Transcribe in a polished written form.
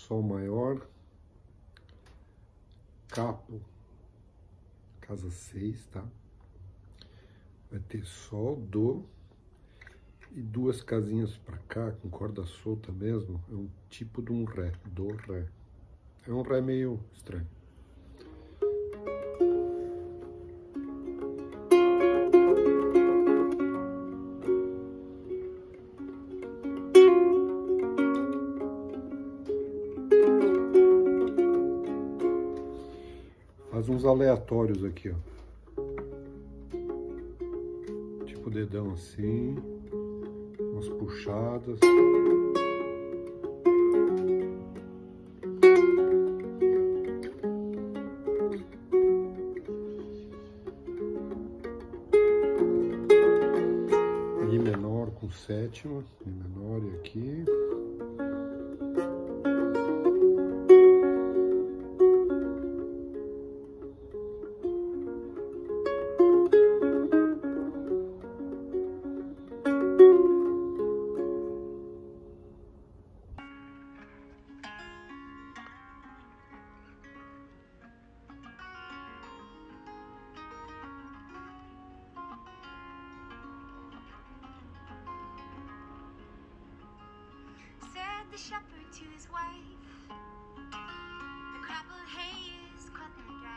Sol maior, Capo, casa 6, tá? Vai ter Sol, Dó e duas casinhas para cá, com corda solta mesmo. É um tipo de um Ré, Dó, Ré. É um Ré meio estranho. Faz uns aleatórios aqui, ó. Tipo dedão assim, umas puxadas. Mi menor com sétima, Mi menor e aqui. The shepherd to his wife, the crop of hay is cut and